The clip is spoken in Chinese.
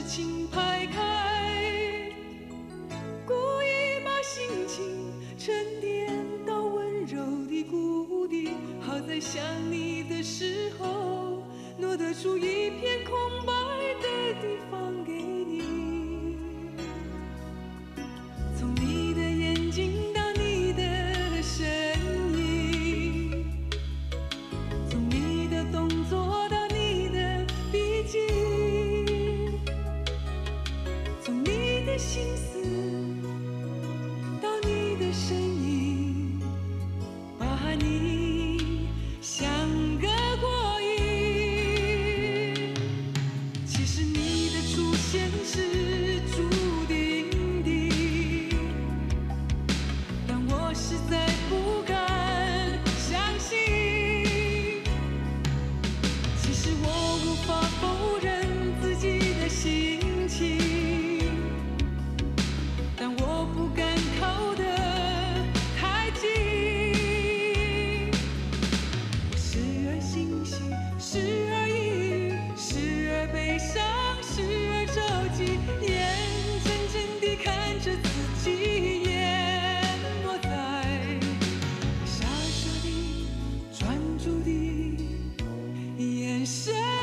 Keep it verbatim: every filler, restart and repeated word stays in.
情排开，故意把心情沉淀到温柔的谷底，好在想你的时候，挪得出一片空白的地方给你。从你的眼睛到你的身影，从你的动作到你的笔记，从你的心思到你的身影，把你想个过瘾。其实你的出现是注定的，但我实在不敢相信。其实我无法否认自己的心情，但我不敢靠得太近。我时而欣喜，时而抑郁，时而悲伤，时而着急，眼睁睁地看着自己淹没在傻傻的专注的眼神